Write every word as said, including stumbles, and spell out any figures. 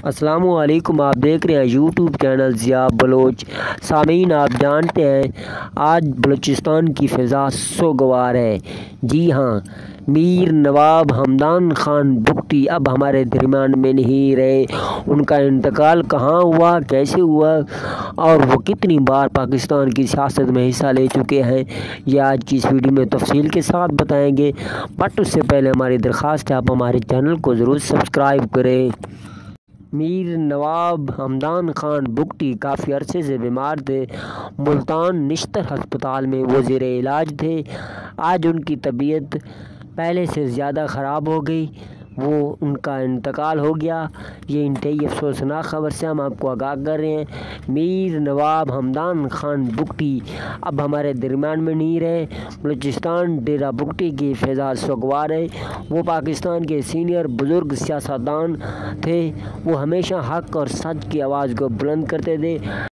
अस्सलाम वालेकुम। आप देख रहे हैं यूट्यूब चैनल ज़िया बलोच। सामीन, आप जानते हैं आज बलूचिस्तान की फ़िज़ा सोगवार है। जी हाँ, मीर नवाब हमदान खान बुगटी अब हमारे दरमियान में नहीं रहे। उनका इंतकाल कहाँ हुआ, कैसे हुआ और वो कितनी बार पाकिस्तान की सियासत में हिस्सा ले चुके हैं, ये आज की इस वीडियो में तफसील के साथ बताएंगे। बट उससे पहले हमारी दरख्वास्त है आप हमारे चैनल को ज़रूर सब्सक्राइब करें। मीर नवाब हमदान खान बुगटी काफ़ी अरसे से बीमार थे। मुल्तान निश्तर हस्पताल में वो ज़ेर इलाज थे। आज उनकी तबीयत पहले से ज़्यादा ख़राब हो गई, वो उनका इंतकाल हो गया। ये इंतहाई अफसोसनाक ख़बर से हम आपको आगाह कर रहे हैं। मीर नवाब हमदान खान बुगटी अब हमारे दरमियान में नहीं रहे। बलूचिस्तान डेरा बुगटी की फ़िज़ा सोगवार है। वो पाकिस्तान के सीनियर बुज़ुर्ग सियासतदान थे। वो हमेशा हक़ और सच की आवाज़ को बुलंद करते थे।